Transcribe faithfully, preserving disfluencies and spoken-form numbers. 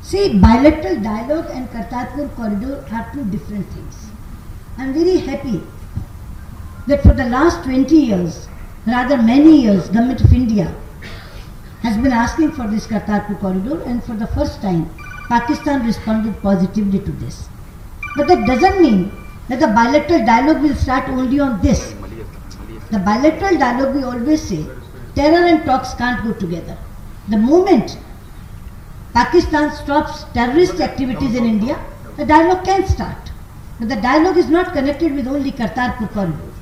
See, bilateral dialogue and Kartarpur corridor are two different things. I am very happy that for the last twenty years, rather many years, Government of India has been asking for this Kartarpur corridor, and for the first time, Pakistan responded positively to this. But that doesn't mean that the bilateral dialogue will start only on this. The bilateral dialogue, we always say, terror and talks can't go together. The moment Pakistan stops terrorist activities in India, the dialogue can start. But the dialogue is not connected with only Kartarpur corridor.